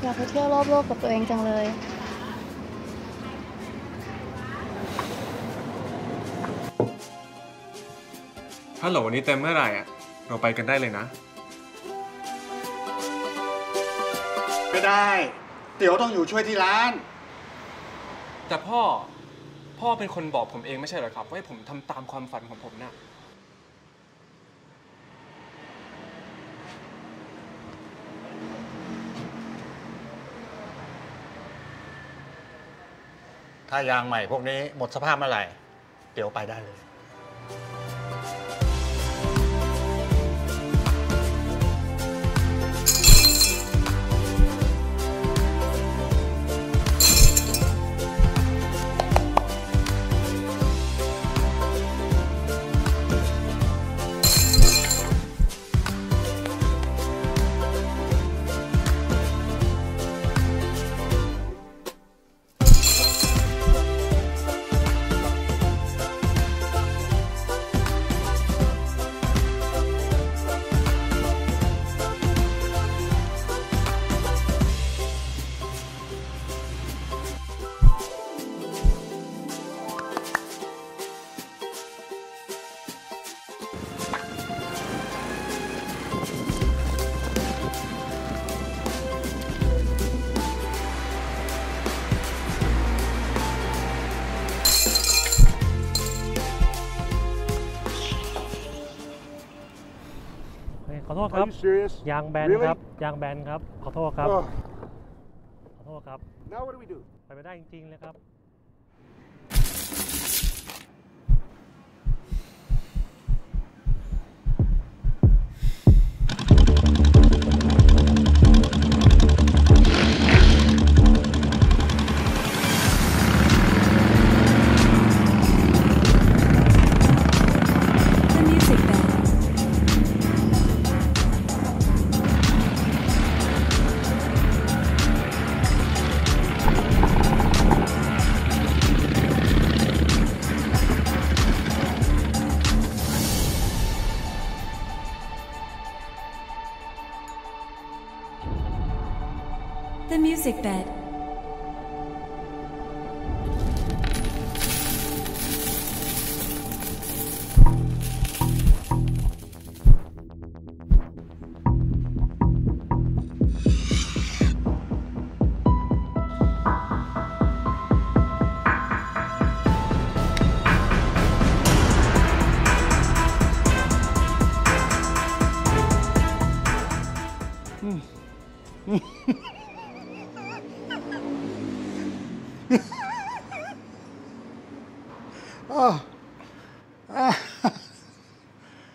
อยากไปเที่ยวรอบโลกกับตัวเองจังเลยฮัลโหลวันนี้เต็มเมื่อไหร่อ่ะเราไปกันได้เลยนะไม่ได้เตี๋ยวต้องอยู่ช่วยที่ร้านแต่พ่อเป็นคนบอกผมเองไม่ใช่เหรอครับว่าให้ผมทำตามความฝันของผมนะถ้ายางใหม่พวกนี้หมดสภาพเมื่อไหร่เตี๋ยวไปได้เลยขอโทษครับยางแบนครับยางแบนครับขอโทษครับขอโทษครับไปไม่ได้จริงๆเลยครับ The music bed.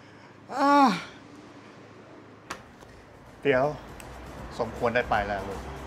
เดี๋ยวสมควรได้ไปแล้วลูก